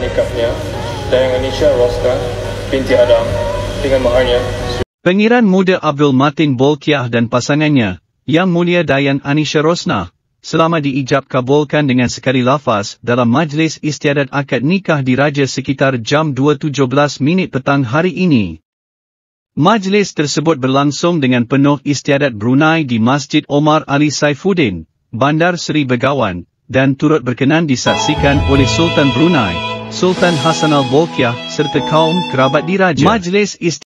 nikahnya Dayang Anisha Rosna binti Adam dengan maharnya. Pengiran Muda Abdul Matin Bolkiah dan pasangannya, Yang Mulia Dayang Anisha Rosna, selama diijab kabulkan dengan sekali lafaz dalam majlis istiadat akad nikah diraja sekitar jam 2.17 petang hari ini. Majlis tersebut berlangsung dengan penuh istiadat Brunei di Masjid Omar Ali Saifuddin, Bandar Seri Begawan, dan turut berkenan disaksikan oleh Sultan Brunei, Sultan Hassanal Bolkiah serta kaum kerabat diraja. Majlis istiadat